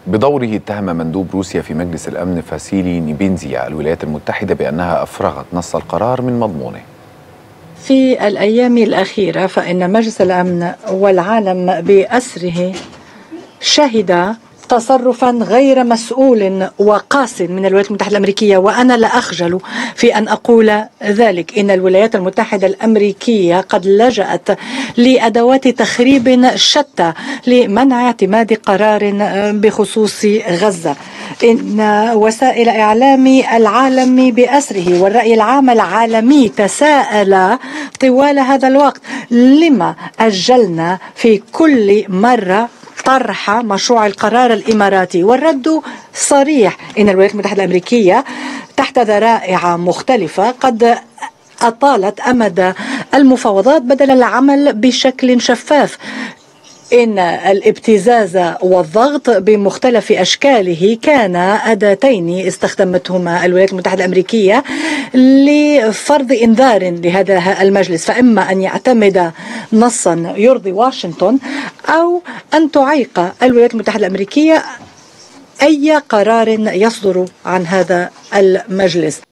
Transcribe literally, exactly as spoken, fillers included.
بدوره اتهم مندوب روسيا في مجلس الأمن فاسيلي نيبينزيا الولايات المتحدة بأنها أفرغت نص القرار من مضمونه. في الأيام الأخيرة فإن مجلس الأمن والعالم بأسره شهد تصرفا غير مسؤول وقاس من الولايات المتحدة الأمريكية، وأنا لا أخجل في أن أقول ذلك. إن الولايات المتحدة الأمريكية قد لجأت لأدوات تخريب شتى لمنع اعتماد قرار بخصوص غزة. إن وسائل إعلام العالم بأسره والرأي العام العالمي تساءل طوال هذا الوقت لما أجلنا في كل مرة طرح مشروع القرار الإماراتي، والرد صريح. إن الولايات المتحدة الأمريكية تحت ذرائع مختلفة قد أطالت أمد المفاوضات بدل العمل بشكل شفاف. إن الابتزاز والضغط بمختلف أشكاله كان أداتين استخدمتهما الولايات المتحدة الأمريكية لفرض إنذار لهذا المجلس، فإما أن يعتمد نصا يرضي واشنطن أو أن تعيق الولايات المتحدة الأمريكية أي قرار يصدر عن هذا المجلس.